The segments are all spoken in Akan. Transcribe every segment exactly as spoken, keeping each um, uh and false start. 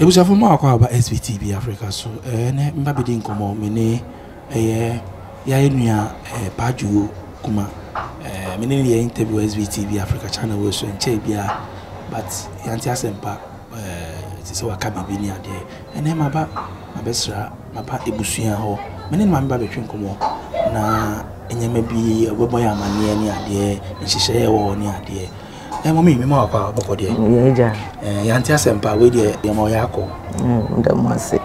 it was a former about S V T V Africa, so and maybe didn't come on me, eh, ya Paju Kuma, eh, many interview S V T V Africa channel was so in Chebia, but Yantia Sempa, eh, it is what can be near there, and then my back, my best, my part Ibusia ho, many member between Como, na, and you may be a boya man near there, and she say or near there. And mommy, me more about Bocody. Yeah, Yantia Sempa, with the Yamoyako. The Mossy.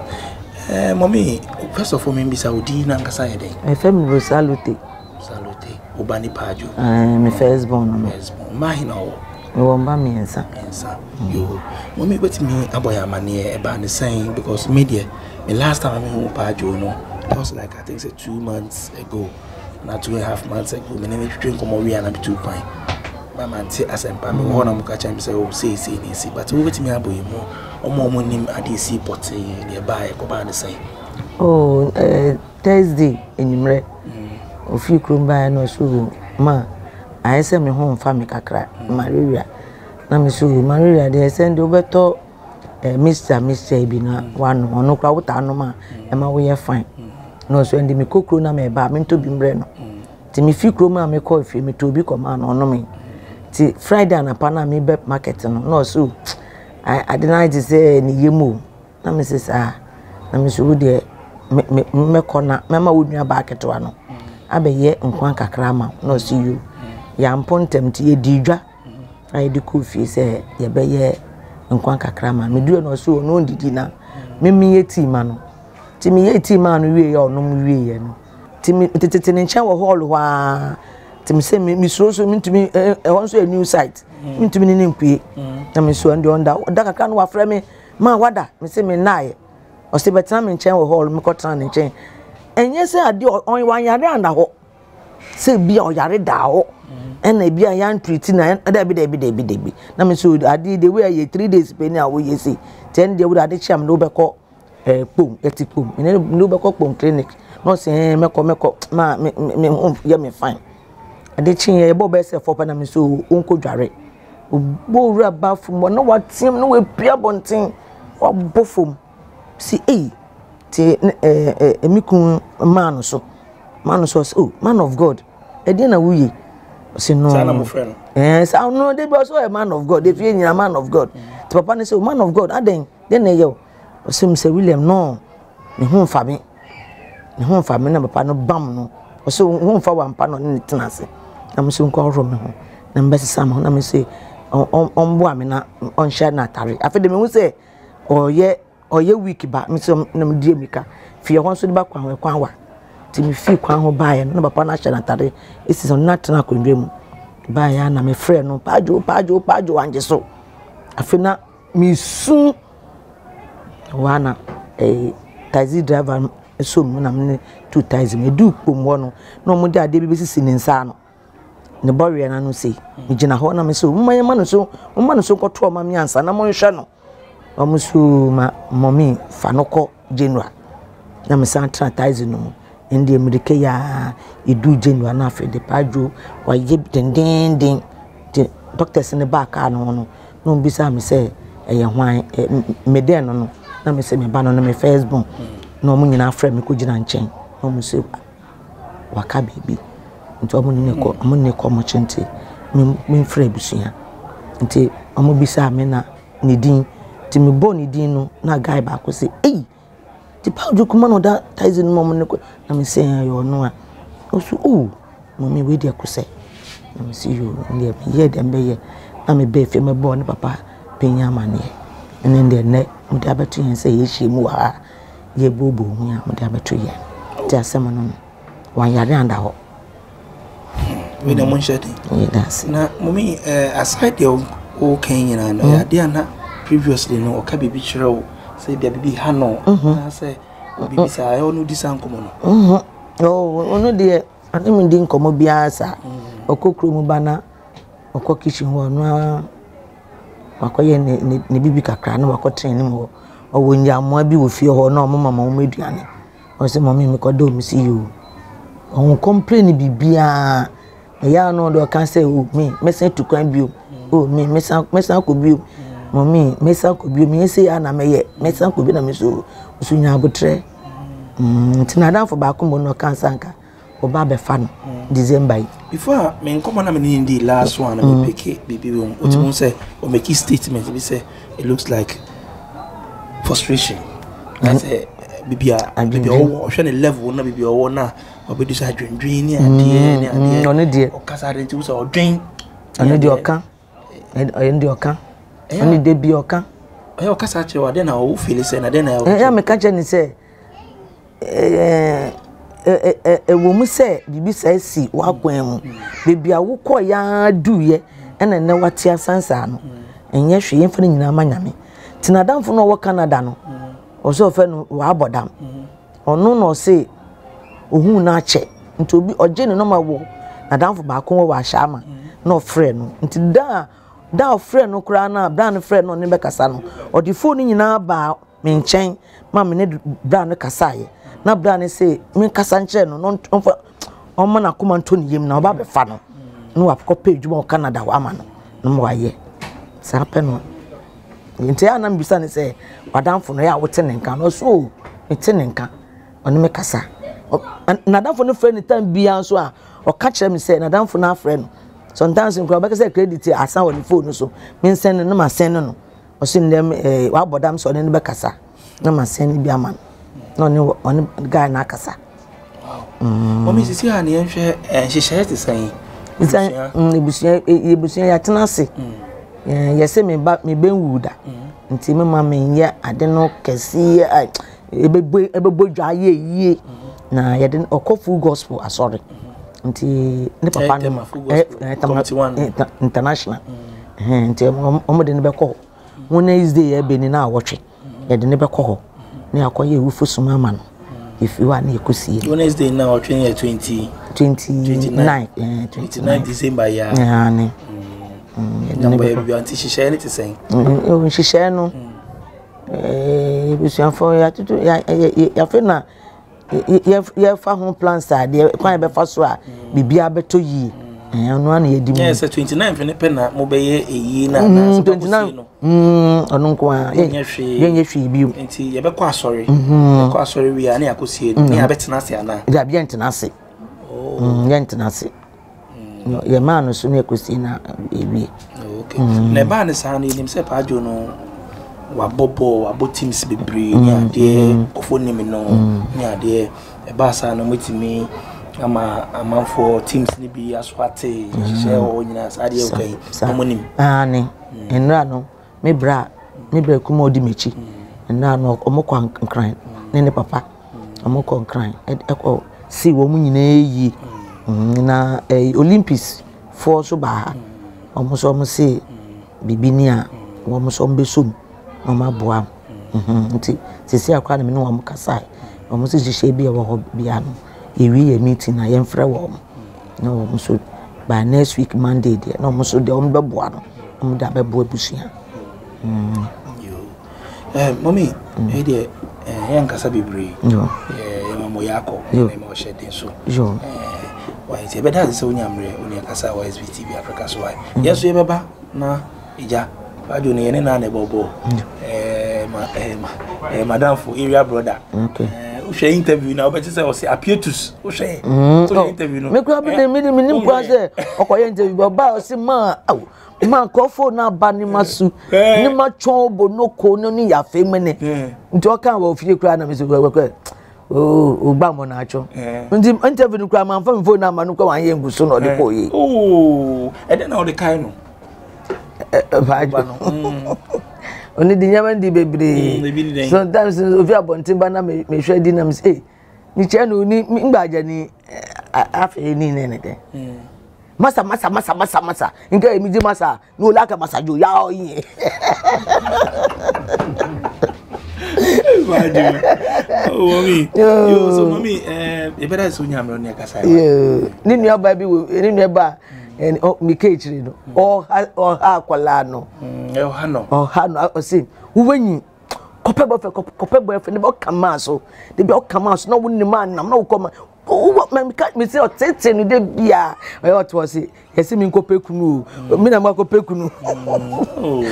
Eh, mommy, first of all, maybe Saudi Nankaside. My family was salute. Salute. Ubani Paju. I'm a firstborn. Firstborn. Mahino. You won't buy me, sir. Sir. You. Mommy, but me, Aboya Mania, about the same because media. The last time I met Paju, no, that was like I think say two months ago, not two and a half months ago. My name is Drink Omoria and I'm two pine. My man say as I'm paying, one of them catch him say, oh, say, say, say, but over to me, Aboy more. Or more money at the seaport nearby, go by the same. Oh, uh, Thursday in Imre. A few crew by no shoe. Ma, I send me home family crack, Maria. Namisu, Maria, they send over to Mister Mister Ebina, one or no crowd, Anoma, and my way fine. No, so and the Miko na me ba me to be breno. Timmy few crew ma me call if me to be command on me. Ti Friday and a pana me bep market no so. I I didn't say ni yemu. Na me say ah. Na me so de me me me kona me ma wodua ba keto ano. Abeye nkwan kakra ma no see you. Ya mpontem ti ye didwa. Ai de ku fi say ye beye nkwan kakra ma. Me duro no so no didi na. Me me ye ti ma no. Ti me ye ti ma no wie ye onom wie ye no. Ti me tete ne ncha wo hall wa. Ti me say me so so me ntimi e won so a new site. Me ntimi ni nkue. Na me so ande onda da kakra no wa frɛ me ma wada me say me nae. O se betra me nchen wo hall me kɔtra ne nchen. Enye se ade on wan yare anda ho. Se bia o yare da ho. Ena bia yan treat na da bi da bi da bi da bi. Na me so ade the way ye three days pe ni a wo ye say. ten dey wo ade chiam no be kɔ eh pom eti pom. Ene no be kɔ pom clinic. No say me kɔ me kɔ ma me me ye me fine. Ade chin ye bo be se for pa na me so onko dware. Bo wura ba fum no what team no we pia bonten. Wa bofum. See, eh, te eh eh emikun man so, man so oh man of God. E dey na wuye. Say no. Say na mo friend. Eh, say no, they be also a man of God. If you a man of God, te papa ne say man of God. Aden, then na yo. Say me say William no. Me hu fa me. Me hu fa me na papa no bam no. So hu fa wa mpa no ne tenase. Na me so nko ro me ho. Na mbese sam na me say on on bo amena on share na tare. Afi de me hu say oye oye week ba me so na me die mika fie ho so de ba kwan kwan wa ti me fie kwan ho ba ye no papa na share na tare isi so na tena kwandwe mu ba ya na me frɛ no pajo pajo pajo anje so afi na me su wana eh taxi driver so mu na me two taxi me du pom wo no no mo de ade bi sisi ne nsa no ne bɔre na no sei me gina ho na me so mo ma no so mo ma no so kɔto ma me ansa na mo nhwɛ no omusu ma mommy fanoko January na me san tratize no ndi america ya edu January na afi de pajo wa ye denden den doctors ne back no no no bisa me say eye hwan me den no na me say me ba no na me first born no mo nyina afra me ko gina nchen no mo say waka baby nti omo ne ko omo ne ko mo chente me me frɛ busia nti omo bisa me na ne din ti me boni din no na guy ba ko say eh ti pajo kuma no da taizen mom ne ko na me say yo no a osu oh mommy we dia ko say na me see you ne me ye dem be ye na me be fe me bo ne papa penya mane ene de ne mu da beto yen say ye hyiemu wa ye bobo hu a mu da beto ye ti asema no wan yare anda ho we dem mon shati ye that's na mommy eh aside the o Kenya na ya dia na previously no o ka bibi chiro say bia bibi ha no na say bibi sa e onu disa nkomo no mhm oh onu de ani mi di nkomo bia sa okokro mu bana okokichi ho no akoye ne ne bibi kakra na wakoten ne mo owo nyamwa bi wo fie ho na mo mama mo meduane o say mommy me ko do mi see you on complain bibia e ya no do kan say oh me me say to kwan bio oh me me say me say ko bio mommy mesa ko bi me say ana meye mesa ko bi na me so so nya abotre mm tina dan fo ba ko mo no cancer nka oba be fa no December before me nkomo na me ni ndi last one na me pick bibi won what you say or make a statement we say it looks like frustration that's a bibi a bibi o hwe ne level na bibi o na obedu sa dwendwen ni ade ni ade no ne de o kasa de ti so odwen ane de oka e ndi oka ane de bi oka e o kasa che wa de na o feel say na de na e me ka che ni say eh eh eh e wo mu say bibi say si wa kwan mu bibi a wo ko ya duye ena ne wate asansa no enye hwe yemfa nyina manyame tinadamfo no wo Canada no o so fe no wa abodam onu no say ohun na che nti obi oje ne no ma wo nadamfo ba ko wa shama no frɛ no nti da da frɛ no kura na bra no frɛ no ne be kasa no o di phone nyina ba me nkyɛn ma me ne bra no kasa ye na bra no say me kasa nkyɛn no no o ma na kuma nto ne yem na o ba be fa no no wa ko page mo Canada wa ma no no mo wa ye sa pe no nti ya na mbisa ne say wadamfo no ya wote ne nka no so ete ne nka oni me kasa nadamfo no frɛ ne time bia so a o ka kyerɛ me say nadamfo na frɛ no sometimes in crowd say credit asan on the phone so me send no ma send no o sin dem eh wa bodam so ne be kasa na ma send bi ama no ne on guy na kasa wow o mi sisi ha ne nhwe nhyehyɛ te san isan ebusia ebusia ya tenase eh yese me ba me benwuda nti me ma me ye ade no kesi ebebo ebebo dwa ye yie na ye de okofu gospel asori nti ne papa no international eh nti omo de ne be ko won is day e be ni na awotwe ye de ne be ko ho ne akoye wufu suma ma no if you are na ekosie Wednesday na awotwe ye twenty twenty-nine eh twenty-nine December ya ya ne number e bi anti hihye ne te sen o hihye no eh busuafo ya tutu ya ya fe na ye fa ho plans a de kwan be fa so a bibia beto yi eh ono na ye di mu yes twenty-nine fe ne pe na mo be ye eyi na na twenty-nine mm ono nko a ye ye hwe bi nti ye be kwa asori ye kwa asori wi a na yakosie ni abetena ase ana ya bia ntena ase oh ye ntena ase ye ma no so na yakosie na ewie okay na ba ne sa na nim se pa ajo no wa bobo wa bo teams bebre ni ade ofo ni me no ni ade e ba sa no mutimi ama amanfo teams ni bi aswate hye o nyina sa ade okay amonim ah ne enra no me bra me bra kuma odi mechi enra no omokwa nkran ne ne papa omokwa nkran e ko si wo mu nyina yi na Olympics for so ba omo so mo se bibini a wo mo so mbesom mama boa mhm nti sisi akwa na me no am kasai omo se hye bia wo bia no ewi e meeting na yemfrɛ wo na wo so by next week Monday there na omo so de omo be boa no omo da be boa busia mm yo eh mommy e de eh yan kasa bebre yo eh mamo yako na me o shede so yo eh why say be that so nyamre oni kasa wa S B T V Africa so why yes ye beba na ija bajo ne ne na ne bobo eh ma eh eh madam for area brother okay eh o share interview na o be say o say appetus o share so interview no me kwa be me me nim kwa say okoye interview ba o say ma ma ko phone na ba ni masu ni ma twon bo no ko no ni ya fe mene nti o kan wa ofie kura na me say kwa oh o gba mo na acho nti interview kura ma fa phone na ma no kwa wan ye nguso no de ko yi oh e de na o de kai no Bajo. Oni di nyama ndi bebre. Sometimes ofi abontin ba na me hwe di na me say ni che no ni ngbaja ni afi ni ne ne de. Masa masa masa masa masa. Nka emi di masa no la ka masa jo ya o yin. Bajo. Oh mami. Yo so mami eh e beta so nyamro ne kasa. Yo. Ni nua ba bi ni nua ba and oh mi kechiri no oh oh ha kwala no eh oh ha no oh ha no o si wo wanyi kope bo fe kope bo fe ne bo kama so de bi o kama so na wo ni man nam na wo koma oh me me say o tete no de bia e o to say yesi mi nko pekunu mi na ma ko pekunu oh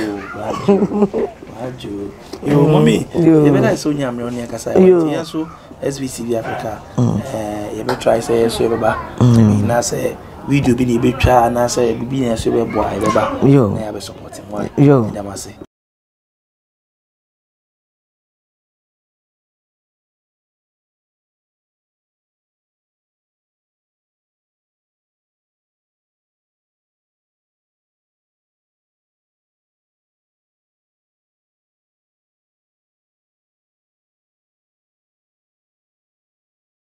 ajo yo mommy e be na so nyamre on yakasa e so S B T V Africa eh you be try say so e ba na say video bi ni be twa na say bi na so be boa e be ba na ya be support mo yo